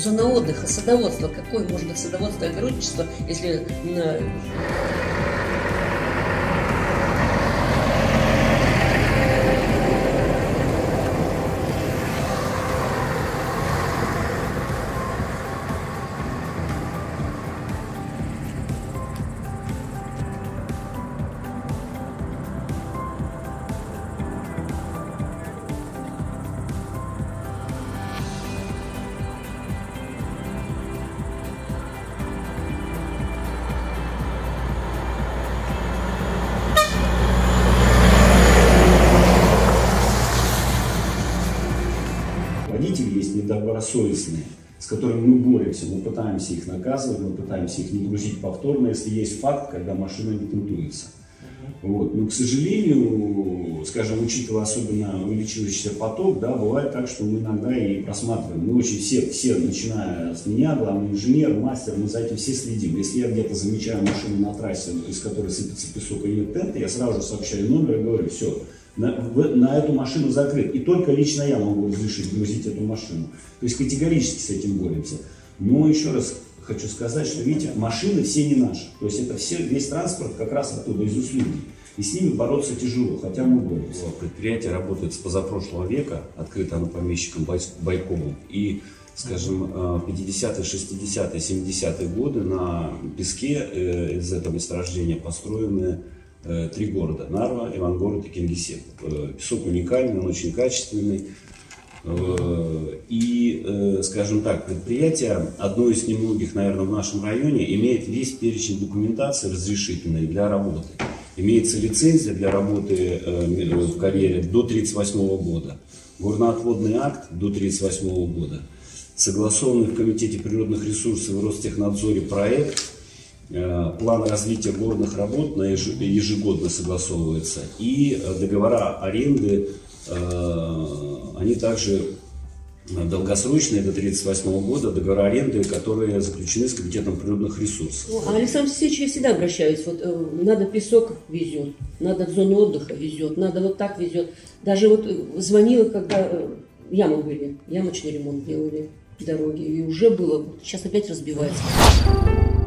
зона отдыха, садоводство. Какое может быть садоводство и огородничество, если Водители есть недобросовестные, с которыми мы боремся, мы пытаемся их наказывать, мы пытаемся их не грузить повторно, если есть факт, когда машина не тентуется. Вот. Но, к сожалению, скажем, учитывая особенно увеличивающийся поток, да, бывает так, что мы иногда и просматриваем. Мы очень все, начиная с меня, главный инженер, мастер, мы за этим все следим. Если я где-то замечаю машину на трассе, из которой сыпется песок и нет тента, я сразу же сообщаю номер и говорю: все, на эту машину закрыт. И только лично я могу разрешить грузить эту машину. То есть категорически с этим боремся. Но еще раз хочу сказать, что, видите, машины все не наши. То есть это весь транспорт как раз оттуда, из услуги. И с ними бороться тяжело, хотя мы боремся. Предприятие работает с позапрошлого века, открыто оно помещиком Байковым. И, скажем, 50-е, 60-е, 70-е годы на песке из этого месторождения построены 3 города: Нарва, Ивангород и Кингисепп. Песок уникальный, он очень качественный. И, скажем так, предприятие, одно из немногих, наверное, в нашем районе, имеет весь перечень документации разрешительной для работы. Имеется лицензия для работы в карьере до 1938 года, горноотводный акт до 1938 года, согласованный в Комитете природных ресурсов и Ростехнадзоре проект, план развития горных работ ежегодно согласовывается, и договора аренды, они также долгосрочные, до 1938 года, договора аренды, которые заключены с Комитетом природных ресурсов. Александр Алексеевич, я всегда обращаюсь, вот надо песок везет, надо в зоне отдыха везет, надо вот так везет. Даже вот звонила, когда ямы были, ямочный ремонт делали, дороги, и уже было, сейчас опять разбивается.